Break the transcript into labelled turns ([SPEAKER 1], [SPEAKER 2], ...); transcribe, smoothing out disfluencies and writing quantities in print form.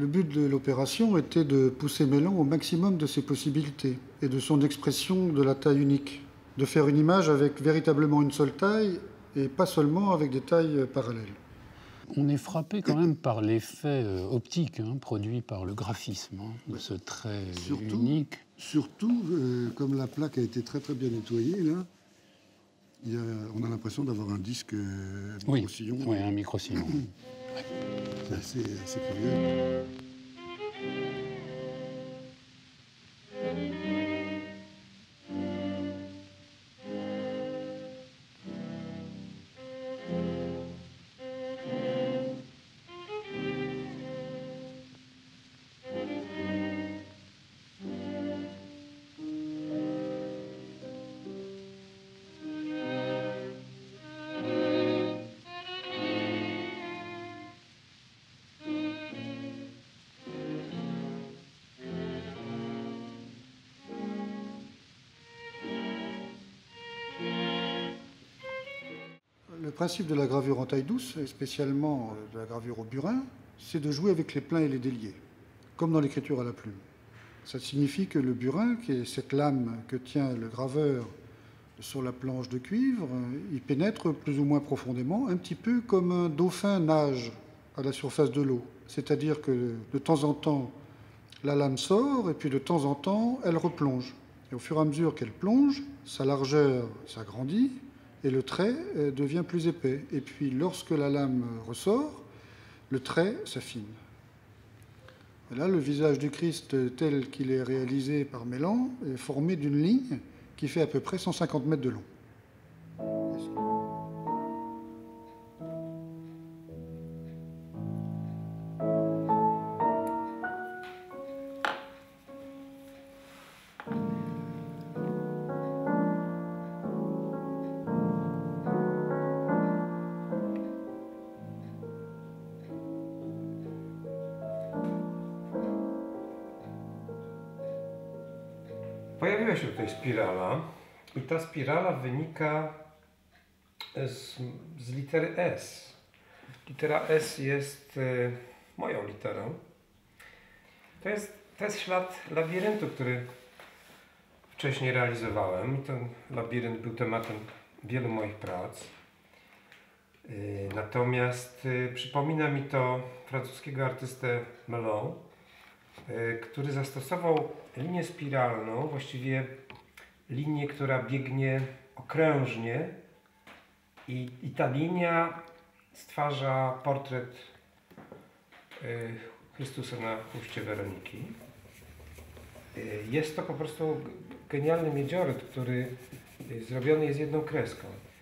[SPEAKER 1] Le but de l'opération était de pousser Mélan au maximum de ses possibilités et de son expression de la taille unique, de faire une image avec véritablement une seule taille et pas seulement avec des tailles parallèles.
[SPEAKER 2] On est frappé quand même par l'effet optique produit par le graphisme de ce trait unique.
[SPEAKER 1] Surtout, comme la plaque a été très très bien nettoyée, là, on a l'impression d'avoir un disque micro-sillon.
[SPEAKER 2] Oui, un micro-sillon.
[SPEAKER 1] C'est assez curieux. Le principe de la gravure en taille douce, et spécialement de la gravure au burin, c'est de jouer avec les pleins et les déliés, comme dans l'écriture à la plume. Ça signifie que le burin, qui est cette lame que tient le graveur sur la planche de cuivre, il pénètre plus ou moins profondément, un petit peu comme un dauphin nage à la surface de l'eau. C'est-à-dire que de temps en temps, la lame sort, et puis de temps en temps, elle replonge. Et au fur et à mesure qu'elle plonge, sa largeur s'agrandit, et le trait devient plus épais. Et puis lorsque la lame ressort, le trait s'affine. Et là, le visage du Christ tel qu'il est réalisé par Mélan est formé d'une ligne qui fait à peu près 150 mètres de long.
[SPEAKER 3] Pojawiła się tutaj spirala i ta spirala wynika z litery S. Litera S jest moją literą. To jest ślad labiryntu, który wcześniej realizowałem. Ten labirynt był tematem wielu moich prac. Natomiast przypomina mi to francuskiego artystę Melon, który zastosował linię spiralną, właściwie linię, która biegnie okrężnie i ta linia stwarza portret Chrystusa na chrzcie Weroniki. Jest to po prostu genialny miedzioryt, który zrobiony jest jedną kreską.